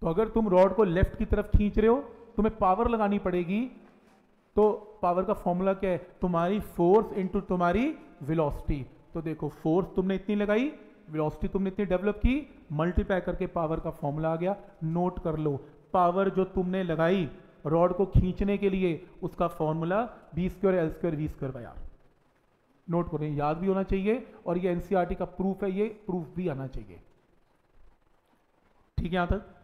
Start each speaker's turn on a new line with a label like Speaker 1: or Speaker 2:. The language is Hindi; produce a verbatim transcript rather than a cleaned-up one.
Speaker 1: तो अगर तुम रॉड को लेफ्ट की तरफ खींच रहे हो, तुम्हें पावर लगानी पड़ेगी। तो पावर का फॉर्मूला क्या है? तुम्हारी फोर्स इनटू तुम्हारी वेलोसिटी। तो देखो फोर्स तुमने इतनी लगाई, वेलोसिटी तुमने इतनी डेवलप की, मल्टीप्लाई करके पावर का फॉर्मूला आ गया। नोट कर लो, पावर जो तुमने लगाई रॉड को खींचने के लिए, उसका formula B square L square V square by R. Note करें, याद भी होना चाहिए, और ये एनसीईआरटी का प्रूफ है, ये प्रूफ भी आना चाहिए। ठीक है यहां तक?